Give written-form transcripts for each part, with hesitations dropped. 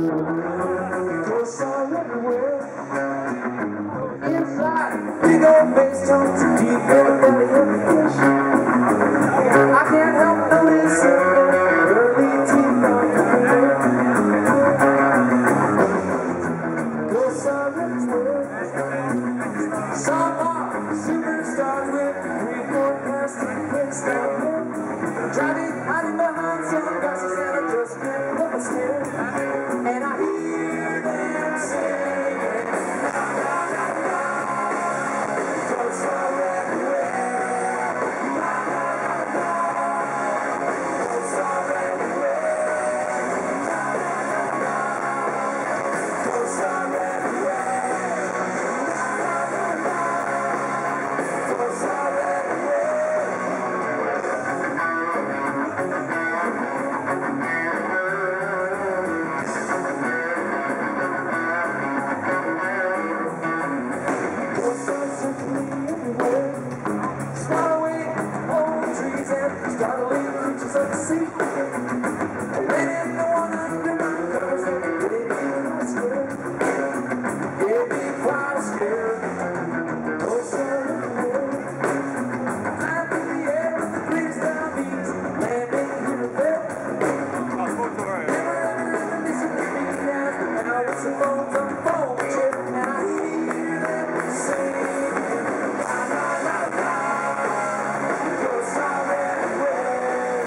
Ghosts are everywhere. Inside, big old bass tones, deep in the belly of the fish. I can't help noticing their early teeth on the floor. Ghosts are everywhere. Some are superstars with 3-4 plastic plates down there. Driving, hiding behind sunglasses and I just can't look and stare. And I hear them singing. Ghosts are everywhere. Ghosts are everywhere. Ghosts are everywhere. Ghosts are startling creatures of the sea. Waiting no one under my covers and getting quite scared. Getting quite scared. Ghosts are everywhere. Flying through the air with the breeze down beats, landing here and there. Never ever reminiscing of me as and I wish the phones on the phone chair and I hear them sing. La la la la. Ghosts are everywhere.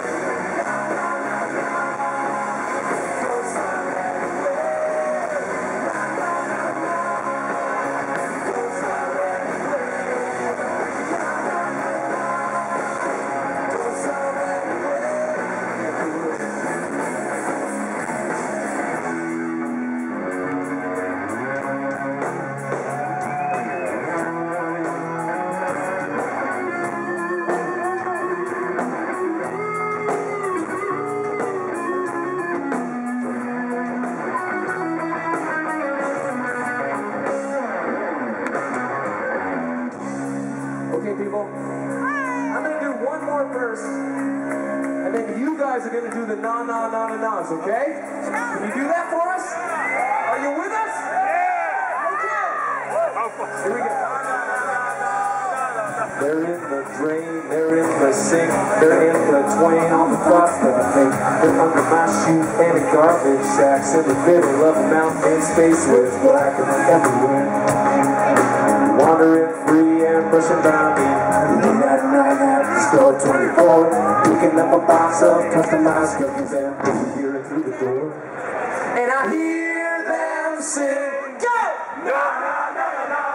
Okay, people, I'm going to do one more verse, and then you guys are going to do the na-na-na-na-nas, okay? Can you do that for us? Are you with us? Okay. Here we go. They're in the drain, they're in the sink, they're in the twain, all the thoughts that I think. They're under my shoe and in garbage sacks, in the middle of a mountain space where it's black and everywhere. Wandering free and pushing by me. Late at night at the store 24, picking up a box of customized cookies and disappearing through the door. And I hear them sing, go! Na na na na na.